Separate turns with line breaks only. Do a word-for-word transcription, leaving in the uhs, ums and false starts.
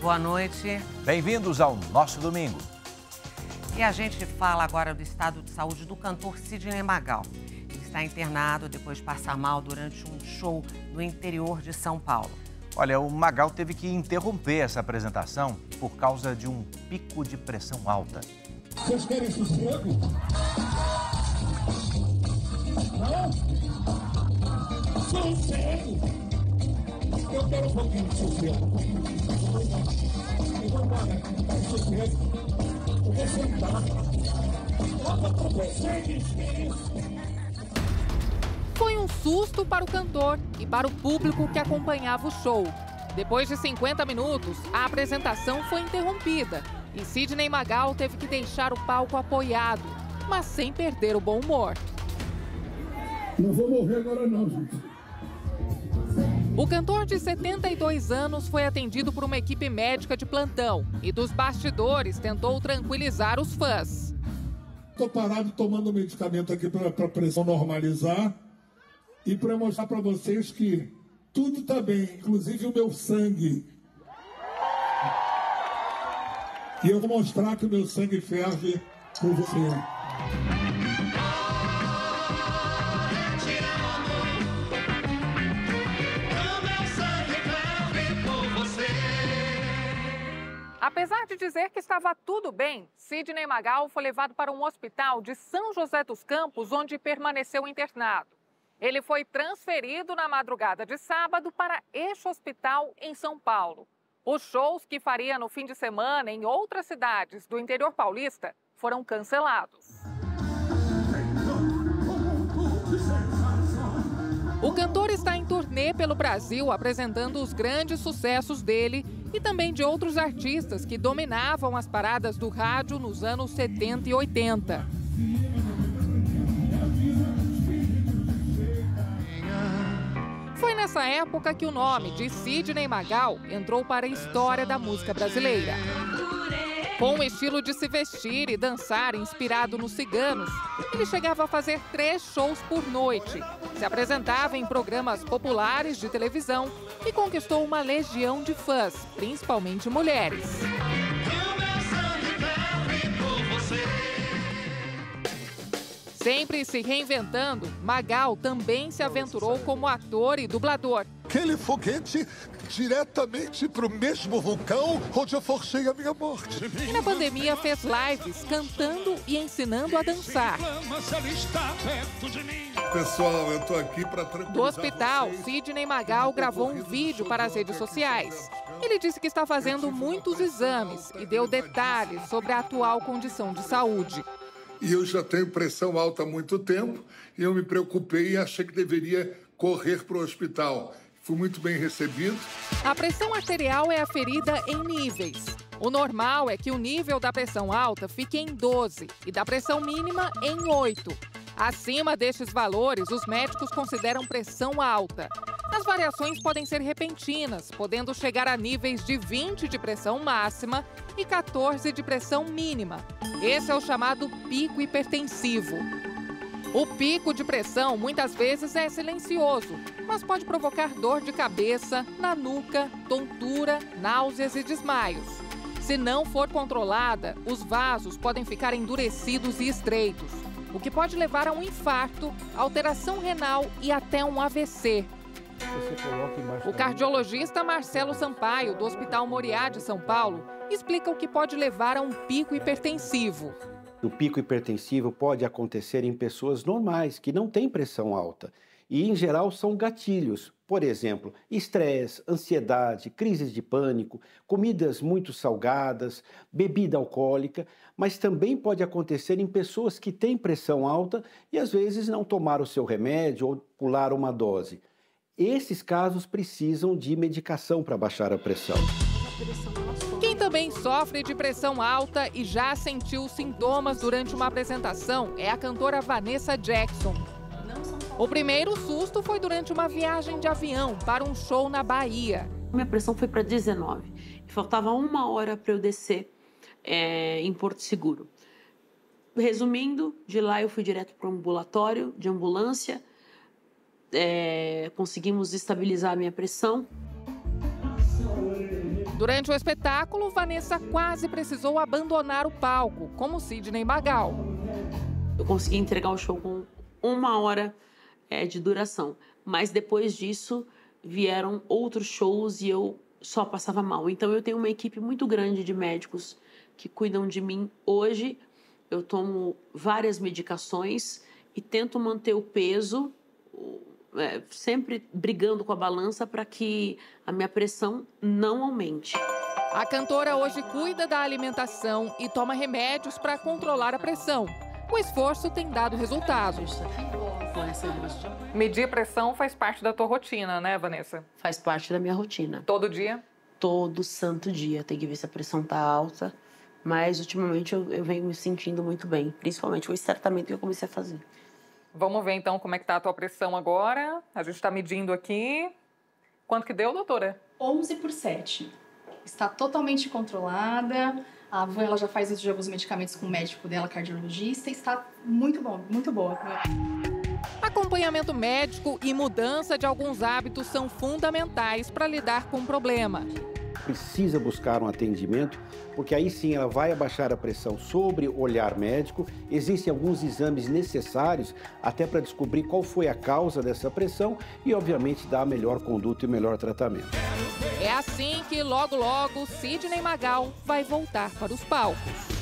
boa noite.
Bem-vindos ao nosso domingo.
E a gente fala agora do estado de saúde do cantor Sidney Magal. Ele está internado depois de passar mal durante um show no interior de São Paulo.
Olha, o Magal teve que interromper essa apresentação por causa de um pico de pressão alta.
Vocês querem sossego? Não? Sossego! Eu quero um pouquinho de sossego. Eu vou embora. Sossego. Eu vou sentar. Volta para vocês.
Foi um susto para o cantor e para o público que acompanhava o show. Depois de cinquenta minutos, a apresentação foi interrompida e Sidney Magal teve que deixar o palco apoiado, mas sem perder o bom humor.
Não vou morrer agora não, gente.
O cantor de setenta e dois anos foi atendido por uma equipe médica de plantão e dos bastidores tentou tranquilizar os fãs.
Estou parado tomando medicamento aqui para a pressão normalizar e para mostrar para vocês que tudo está bem, inclusive o meu sangue. E eu vou mostrar que o meu sangue ferve por você.
Apesar de dizer que estava tudo bem, Sidney Magal foi levado para um hospital de São José dos Campos, onde permaneceu internado. Ele foi transferido na madrugada de sábado para este hospital em São Paulo. Os shows que faria no fim de semana em outras cidades do interior paulista foram cancelados. O cantor está em turnê pelo Brasil, apresentando os grandes sucessos dele e também de outros artistas que dominavam as paradas do rádio nos anos setenta e oitenta. Foi nessa época que o nome de Sidney Magal entrou para a história da música brasileira. Com o estilo de se vestir e dançar inspirado nos ciganos, ele chegava a fazer três shows por noite. Se apresentava em programas populares de televisão e conquistou uma legião de fãs, principalmente mulheres. Sempre se reinventando, Magal também se aventurou como ator e dublador.
Aquele foguete diretamente para o mesmo vulcão onde eu forcei a minha morte.
E na pandemia fez lives cantando e ensinando a dançar.
Pessoal, eu tô aqui para tranquilizar
Do hospital,
vocês.
Sidney Magal gravou um vídeo para as redes sociais. Ele disse que está fazendo muitos exames e deu detalhes sobre a atual condição de saúde.
E eu já tenho pressão alta há muito tempo e eu me preocupei e achei que deveria correr para o hospital. Fui muito bem recebido.
A pressão arterial é aferida em níveis. O normal é que o nível da pressão alta fique em doze e da pressão mínima em oito. Acima destes valores, os médicos consideram pressão alta. As variações podem ser repentinas, podendo chegar a níveis de vinte de pressão máxima e quatorze de pressão mínima. Esse é o chamado pico hipertensivo. O pico de pressão muitas vezes é silencioso, mas pode provocar dor de cabeça, na nuca, tontura, náuseas e desmaios. Se não for controlada, os vasos podem ficar endurecidos e estreitos, o que pode levar a um infarto, alteração renal e até um A V C. O cardiologista Marcelo Sampaio, do Hospital Moriá de São Paulo, explica o que pode levar a um pico hipertensivo.
O pico hipertensivo pode acontecer em pessoas normais, que não têm pressão alta. E, em geral, são gatilhos. Por exemplo, estresse, ansiedade, crises de pânico, comidas muito salgadas, bebida alcoólica. Mas também pode acontecer em pessoas que têm pressão alta e, às vezes, não tomaram o seu remédio ou pularam uma dose. Esses casos precisam de medicação para baixar a pressão.
Quem também sofre de pressão alta e já sentiu sintomas durante uma apresentação é a cantora Vanessa Jackson. O primeiro susto foi durante uma viagem de avião para um show na Bahia.
Minha pressão foi para dezenove. Faltava uma hora para eu descer é, em Porto Seguro. Resumindo, de lá eu fui direto para um ambulatório de ambulância. É, conseguimos estabilizar a minha pressão.
Durante o espetáculo, Vanessa quase precisou abandonar o palco, como Sidney Magal.
Eu consegui entregar o show com uma hora é, de duração, mas depois disso vieram outros shows e eu só passava mal. Então eu tenho uma equipe muito grande de médicos que cuidam de mim hoje. Eu tomo várias medicações e tento manter o peso, é, sempre brigando com a balança para que a minha pressão não aumente.
A cantora hoje cuida da alimentação e toma remédios para controlar a pressão. O esforço tem dado resultado.
Medir pressão faz parte da tua rotina, né, Vanessa?
Faz parte da minha rotina.
Todo dia?
Todo santo dia. Tem que ver se a pressão tá alta. Mas, ultimamente, eu, eu venho me sentindo muito bem. Principalmente com esse tratamento que eu comecei a fazer.
Vamos ver, então, como é que tá a tua pressão agora. A gente está medindo aqui. Quanto que deu, doutora?
onze por sete. Está totalmente controlada. A Van, ela já faz uso de alguns medicamentos com o médico dela, cardiologista, e está muito bom, muito boa.
Acompanhamento médico e mudança de alguns hábitos são fundamentais para lidar com o problema.
Precisa buscar um atendimento, porque aí sim ela vai abaixar a pressão sobre o olhar médico. Existem alguns exames necessários até para descobrir qual foi a causa dessa pressão e, obviamente, dar a melhor conduta e o melhor tratamento.
É assim que logo, logo, Sidney Magal vai voltar para os palcos.